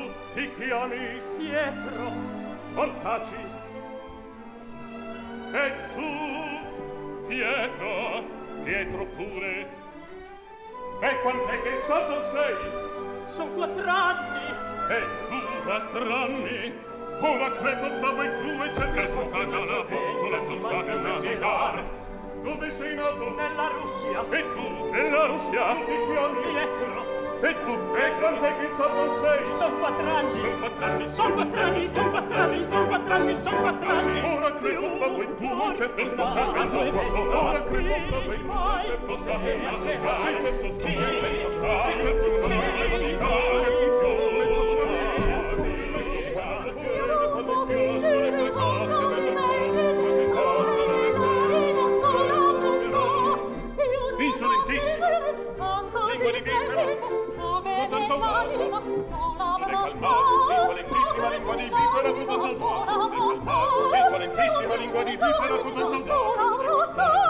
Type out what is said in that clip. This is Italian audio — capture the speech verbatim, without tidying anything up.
ti chiami? Pietro. Portaci. E tu? Pietro. Pietro pure. E quant'è che in saldo sei? Son quattr'anni. E tu quattr'anni? Ora credo stavo in tu e c'è che scagiona possola passare un navigare. Dove sei nato? Nella Russia. E tu? Nella Russia? Tu ti chiami? Pietro. E tu? E quant'è che in saldo sei? Son quattr'anni. Son quattr'anni. Son quattr'anni, son quattr'anni, son quattr'anni, son quattr'anni. Ora credo stavo in tu e c'è che scagiona possola. Ora credo stavo in tu e c'è che scagiona possola. C'è che scagiona possola. C'è che scagiona insolentissimo, lingua di vipera, con tanto bacio, non è calmato, insolentissima lingua di vipera, con tanto bacio, non è calmato, insolentissima lingua di vipera, con tanto bacio,